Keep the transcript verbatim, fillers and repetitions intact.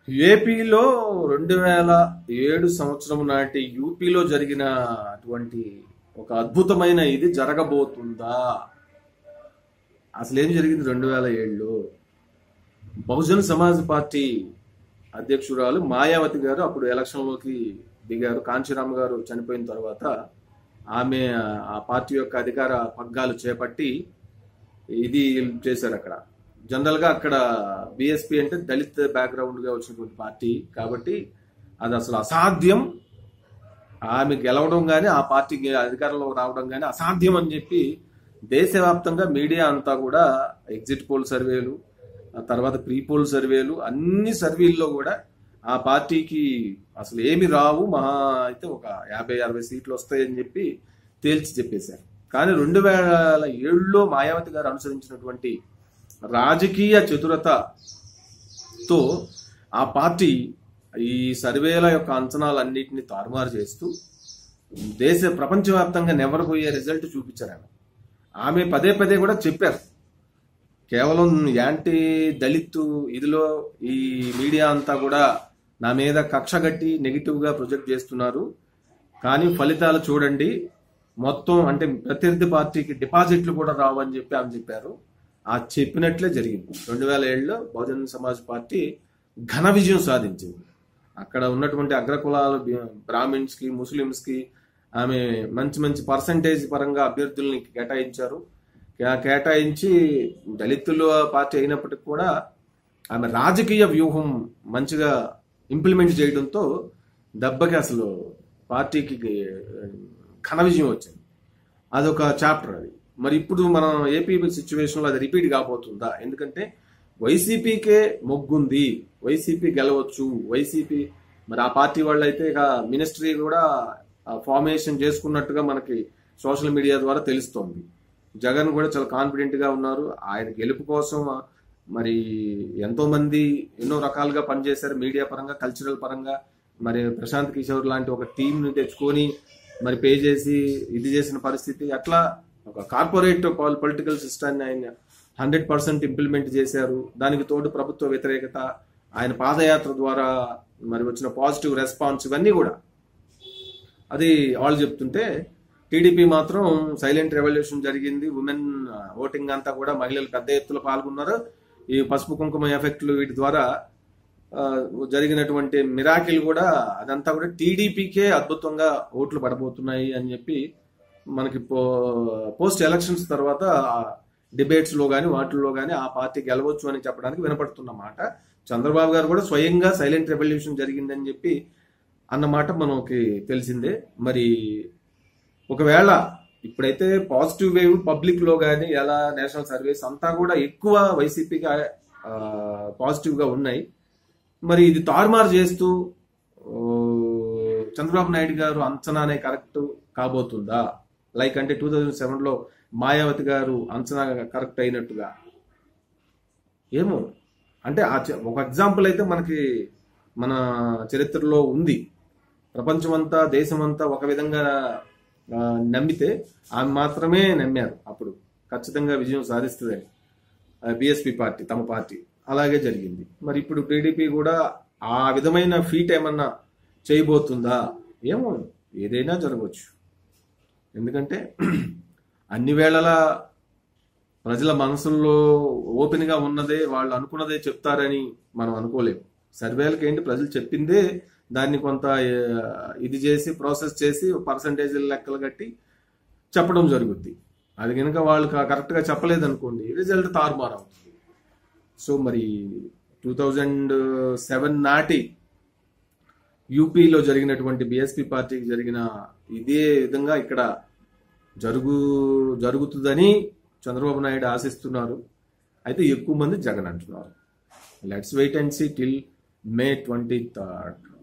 ఏపీలో రెండు వేల ఏడు సంవత్సరం నాటి యూపీలో జరిగిన అటువంటి ఒక అద్భుతమైన ఇది జరగబోతుందా? అసలు ఏం జరిగింది రెండు వేల ఏడులో? బహుజన్ సమాజ్ పార్టీ అధ్యక్షురాలు మాయావతి గారు అప్పుడు ఎలక్షన్లోకి దిగారు. కాంచీరామ్ గారు చనిపోయిన తర్వాత ఆమె ఆ పార్టీ యొక్క అధికార పగ్గాలు చేపట్టి ఇది చేశారు. అక్కడ జనరల్ గా అక్కడ బిఎస్పీ అంటే దళిత్ బ్యాక్గ్రౌండ్ గా వచ్చినటువంటి పార్టీ కాబట్టి అది అసలు అసాధ్యం, ఆమె గెలవడం కానీ ఆ పార్టీకి అధికారంలో రావడం కానీ అసాధ్యం అని చెప్పి దేశవ్యాప్తంగా మీడియా అంతా కూడా ఎగ్జిట్ పోల్ సర్వేలు, ఆ తర్వాత ప్రీ పోల్ సర్వేలు, అన్ని సర్వేల్లో కూడా ఆ పార్టీకి అసలు ఏమి రావు, మహా అయితే ఒక యాభై అరవై సీట్లు వస్తాయని చెప్పి తేల్చి చెప్పేశారు. కానీ రెండు వేల ఏడులో మాయావతి గారు అనుసరించినటువంటి రాజకీయ చతురతతో ఆ పార్టీ ఈ సర్వేల యొక్క అంచనాలన్నింటినీ తారుమారు చేస్తూ దేశ ప్రపంచవ్యాప్తంగా నెవరబోయే రిజల్ట్ చూపించారు. ఆమె ఆమె పదే పదే కూడా చెప్పారు, కేవలం యాంటీ దళిత్ ఇదిలో ఈ మీడియా అంతా కూడా నా మీద కక్షగట్టి నెగిటివ్ గా ప్రొజెక్ట్ చేస్తున్నారు, కానీ ఫలితాలు చూడండి మొత్తం అంటే ప్రత్యర్థి పార్టీకి డిపాజిట్లు కూడా రావని చెప్పి ఆమె చెప్పారు. ఆ చెప్పినట్లే జరిగింది. రెండు వేల ఏడులో బహుజన్ సమాజ్ పార్టీ ఘన విజయం సాధించింది. అక్కడ ఉన్నటువంటి అగ్రకులాలు బ్రాహ్మిన్స్ కి, ముస్లిమ్స్ కి ఆమె మంచి మంచి పర్సంటేజ్ పరంగా అభ్యర్థుల్ని కేటాయించారు. కేటాయించి దళితుల పార్టీ అయినప్పటికీ కూడా ఆమె రాజకీయ వ్యూహం మంచిగా ఇంప్లిమెంట్ చేయడంతో దెబ్బకి అసలు పార్టీకి ఘన విజయం వచ్చింది. అదొక చాప్టర్ అది. మరి ఇప్పుడు మనం ఏపీ సిచ్యువేషన్లో అది రిపీట్ కాబోతుందా? ఎందుకంటే వైసీపీకే మొగ్గుంది, వైసీపీ గెలవచ్చు, వైసీపీ మరి ఆ పార్టీ వాళ్ళు అయితే ఇక మినిస్ట్రీ కూడా ఫార్మేషన్ చేసుకున్నట్టుగా మనకి సోషల్ మీడియా ద్వారా తెలుస్తోంది. జగన్ కూడా చాలా కాన్ఫిడెంట్ గా ఉన్నారు. ఆయన గెలుపు కోసం మరి ఎంతో మంది ఎన్నో రకాలుగా పనిచేశారు, మీడియా పరంగా, కల్చరల్ పరంగా. మరి ప్రశాంత్ కిషోర్ లాంటి ఒక టీంని తెచ్చుకొని మరి పే చేసి ఇది చేసిన పరిస్థితి. అట్లా ఒక కార్పొరేట్ పొలిటికల్ సిస్టాన్ని ఆయన హండ్రెడ్ పర్సెంట్ ఇంప్లిమెంట్ చేశారు. దానికి తోడు ప్రభుత్వ వ్యతిరేకత, ఆయన పాదయాత్ర ద్వారా మరి వచ్చిన పాజిటివ్ రెస్పాన్స్, ఇవన్నీ కూడా అది వాళ్ళు చెప్తుంటే టీడీపీ మాత్రం సైలెంట్ రెవల్యూషన్ జరిగింది, ఉమెన్ ఓటింగ్ అంతా కూడా మహిళలు పెద్ద ఎత్తులో పాల్గొన్నారు, ఈ పసుపు కుంకుమ ఎఫెక్ట్లు వీటి ద్వారా జరిగినటువంటి మిరాకిల్ కూడా అదంతా కూడా టీడీపీకే అద్భుతంగా ఓట్లు పడబోతున్నాయి అని చెప్పి మనకి పోస్ట్ ఎలక్షన్స్ తర్వాత డిబేట్స్ లో కానీ వాటిల్లో కానీ ఆ పార్టీ గెలవచ్చు అని చెప్పడానికి వినపడుతున్నమాట. చంద్రబాబు గారు కూడా స్వయంగా సైలెంట్ రెవల్యూషన్ జరిగిందని చెప్పి అన్నమాట మనకి తెలిసిందే. మరి ఒకవేళ ఇప్పుడైతే పాజిటివ్ వేవ్ పబ్లిక్ లో కానీ ఎలా నేషనల్ సర్వేస్ అంతా కూడా ఎక్కువ వైసీపీగా పాజిటివ్ గా ఉన్నాయి. మరి ఇది తారుమారు చేస్తూ చంద్రబాబు నాయుడు గారు అంచనానే కరెక్ట్ కాబోతుందా? లైక్ అంటే టూ థౌజండ్ సెవెన్ లో మాయావతి గారు అంచనా కరెక్ట్ అయినట్టుగా ఏమో. అంటే ఒక ఎగ్జాంపుల్ అయితే మనకి మన చరిత్రలో ఉంది. ప్రపంచమంతా దేశమంతా ఒక విధంగా నమ్మితే ఆమె మాత్రమే నమ్మారు అప్పుడు ఖచ్చితంగా విజయం సాధిస్తుందని బిఎస్పీ పార్టీ, తమ పార్టీ. అలాగే జరిగింది. మరి ఇప్పుడు టీడీపీ కూడా ఆ విధమైన ఫీట్ ఏమన్నా చేయబోతుందా? ఏమో, ఏదైనా జరగవచ్చు. ఎందుకంటే అన్ని వేళలా ప్రజల మనసుల్లో ఓపెన్ గా ఉన్నదే, వాళ్ళు అనుకున్నదే చెప్తారని మనం అనుకోలేము. సర్వేలకు ఏంటి, ప్రజలు చెప్పిందే దాన్ని కొంత ఇది చేసి ప్రాసెస్ చేసి పర్సంటేజ్ లెక్కలు కట్టి చెప్పడం జరుగుద్ది. అది కనుక వాళ్ళు కరెక్ట్ గా చెప్పలేదనుకోండి, రిజల్ట్ తారుమారు అవుతుంది. సో మరి టూ థౌజండ్ సెవెన్ నాటి యూపీలో జరిగినటువంటి బిఎస్పీ పార్టీకి జరిగిన ఇదే విధంగా ఇక్కడ జరుగు జరుగుతుందని చంద్రబాబు నాయుడు ఆశిస్తున్నారు. అయితే ఎక్కువ మంది జగన్ అంటున్నారు. Let's wait and see till May twenty third.